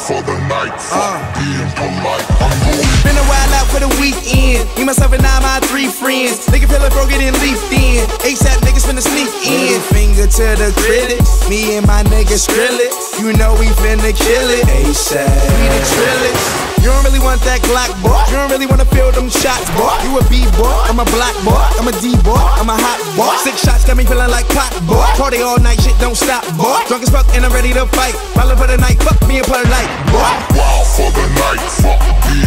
for the night, fuck being polite. I'm going. Been a while out for the weekend. Me, myself, and my 3 friends. Nigga feel like broke it and leafed in. ASAP niggas finna sneak in. Finger to the critics. Me and my niggas drill it. You know we finna kill it. ASAP. We the trillers. You don't really want that Glock, boy. You don't really wanna feel them shots, boy. You a B-boy, I'm a black boy. I'm a D-boy, I'm a hot boy. 6 shots got me feeling like pot, boy. Party all night, shit don't stop, boy. Drunk as fuck and I'm ready to fight. Ballin' for the night, fuck me and put a light, boy. Wild for the night, fuck being